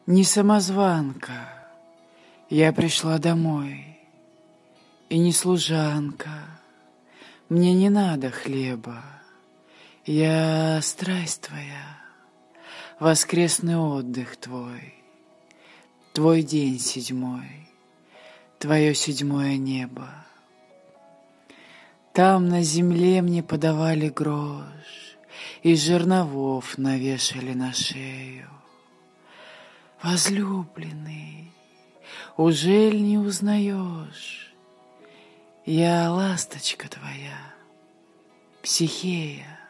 Не самозванка, я пришла домой, и не служанка, мне не надо хлеба, я страсть твоя, воскресный отдых твой, твой день седьмой, твое седьмое небо. Там на земле мне подавали грош, и жерновов навешали на шею. Возлюбленный, ужель не узнаешь? Я ласточка твоя, Психея.